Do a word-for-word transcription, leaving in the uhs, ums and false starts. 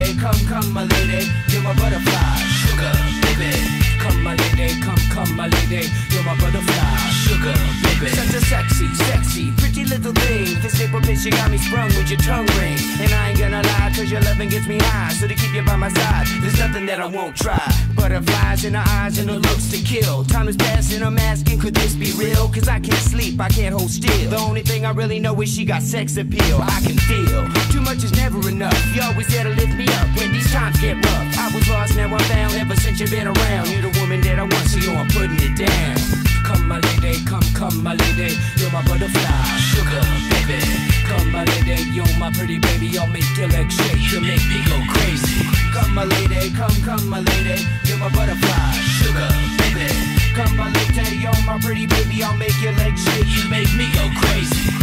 lady, come, come, my lady, you're my butterfly, sugar, baby. Come, my lady, come, come, my lady, you're my butterfly, sugar, baby. Such a sexy, sexy, pretty little thing. This April bitch, you got me sprung with your tongue ring. And I ain't gonna lie, cause your loving gets me high. So to keep you by my side, there's nothing that I won't try. Butterflies in her eyes and her looks to kill. Time is passing, I'm asking, could this be real? Cause I can't sleep, I can't hold still. The only thing I really know is she got sex appeal. I can feel, too much is never enough. You always there to lift me up when these times get rough. I was lost, now I'm found, ever since you've been around. You're the woman that I want, so yo, I'm putting it down. Come, my lady, come, come, my lady, you're my butterfly, sugar, baby. Come, my lady, you're my pretty baby, I'll make your legs shake, you make me go crazy. Come, my lady, come, come, my lady, you're my butterfly, sugar, baby. Come, my lady, you're my pretty baby, I'll make your legs shake, you make me go crazy.